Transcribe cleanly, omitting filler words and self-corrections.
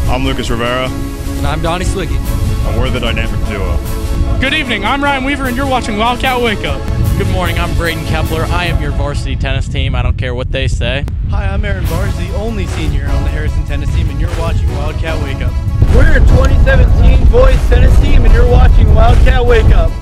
I'm Lucas Rivera. And I'm Donnie Sliggy. And we're the dynamic duo. Good evening, I'm Ryan Weaver and you're watching Wildcat Wake-Up. Good morning, I'm Braden Kepler. I am your varsity tennis team. I don't care what they say. Hi, I'm Aaron Barnes, the only senior on the Harrison tennis team, and you're watching Wildcat Wake-Up. We're your 2017 boys tennis team, and you're watching Wildcat Wake-Up.